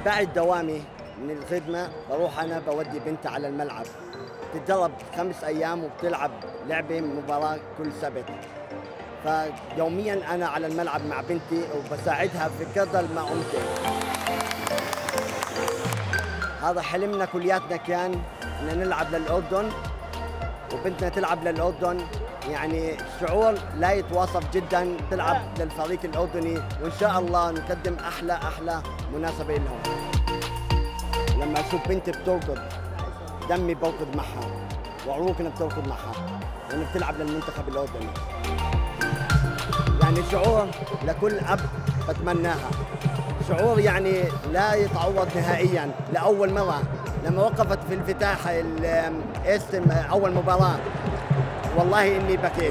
بعد دوامي من الخدمة بروح أنا بودي بنتي على الملعب، تتدرب 5 أيام وبتلعب لعبة مباراة كل سبت. فيوميا أنا على الملعب مع بنتي وبساعدها في قدر ما أمكن. هذا حلمنا كلياتنا كان إن نلعب للأردن وبنتنا تلعب للأردن، يعني شعور لا يتواصف جدا تلعب للفريق الأردني، وإن شاء الله نقدم أحلى مناسبة لهم. لما أشوف بنتي بتركض دمي بركض معها وعروقنا بتركض معها لأنها بتلعب للمنتخب الأردني. يعني شعور لكل أب بتمناها، شعور يعني لا يتعوض نهائيا. لأول مرة لما وقفت في الافتتاح استم أول مباراة والله إني بكيت.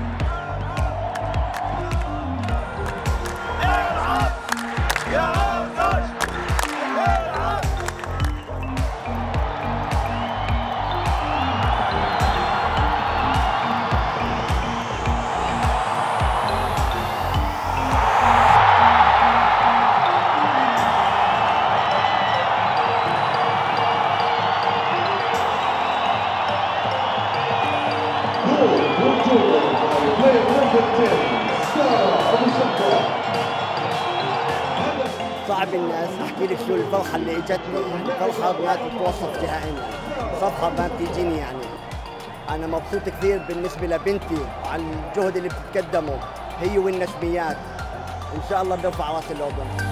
صعب الناس احكي لك شو الفرحه اللي اجتني، الفرحه ما تتوصف نهائيا، صفحه ما بتجيني. يعني انا مبسوط كثير بالنسبه لبنتي وعلى الجهد اللي بتقدمه هي والنسبيات. ان شاء الله بيرفع راس الاردن.